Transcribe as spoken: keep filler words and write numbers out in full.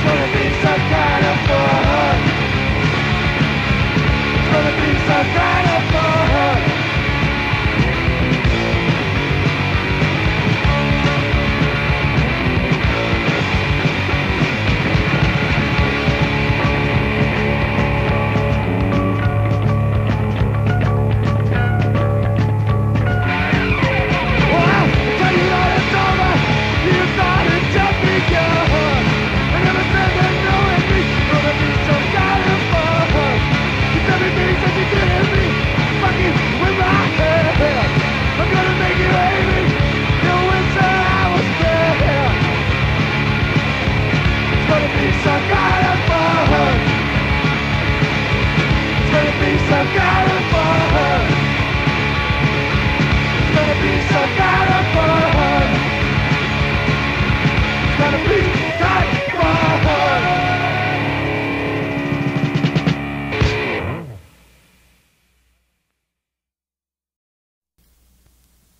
gonna be some kind of fun. It's gonna be some kind of fun. Well, I tell you that it's over. You thought it just begun. And everything that knowing me, gonna be some kind of fun. You tell me things that you didn't mean, fucking with my head. I'm gonna make you hate me. You wish that I was dead. It's gonna be some kind